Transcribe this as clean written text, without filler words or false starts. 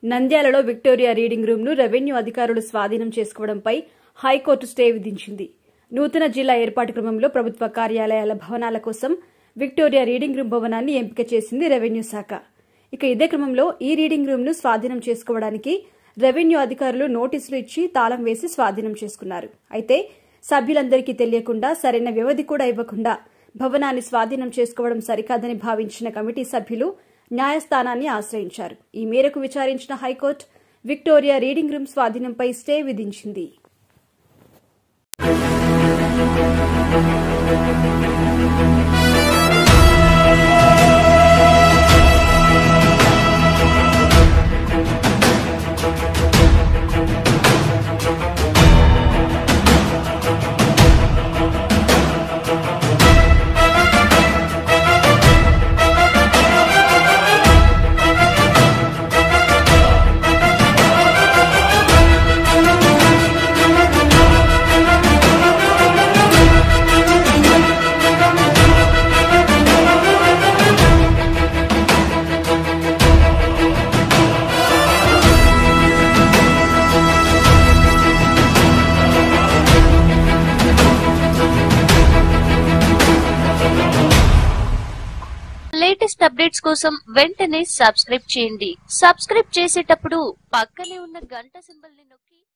నంద్యాలలో Victoria reading room ను revenue అధికారులు స్వాధీనం చేసుకోవడంపై హైకోర్టు స్టే విధించింది. నూతన జిల్లా ఏర్పాటు క్రమంలో ప్రభుత్వ కార్యాలయాల భవనాల కోసం విక్టోరియా రీడింగ్ రూమ్ భవనాన్ని ఎంపిక చేసింది రెవెన్యూ శాఖ. ఇక ఇదే క్రమంలో ఈ రీడింగ్ రూమ్ ను స్వాధీనం చేసుకోవడానికి రెవెన్యూ అధికారులు నోటీసులు ఇచ్చి తాళం వేసి స్వాధీనం చేసుకున్నారు. అయితే సభ్యులందరికీ తెలియకుండా సరైన వ్యవధి కూడా ఇవ్వకుండా భవనాన్ని స్వాధీనం చేసుకోవడం సరికాదని భావించిన కమిటీ సభ్యులు న్యాయస్థానాన్ని ఆశ్రయించారు. ఈ మేరకు విచారించిన హైకోర్టు విక్టోరియా రీడింగ్ రూమ్ స్వాధీనంపై స్టే విధించింది. లేటెస్ట్ అప్డేట్స్ కోసం వెంటనే సబ్స్క్రైబ్ చేయండి. సబ్స్క్రైబ్ చేసేటప్పుడు పక్కనే ఉన్న గంట సింబల్ ని నొక్కి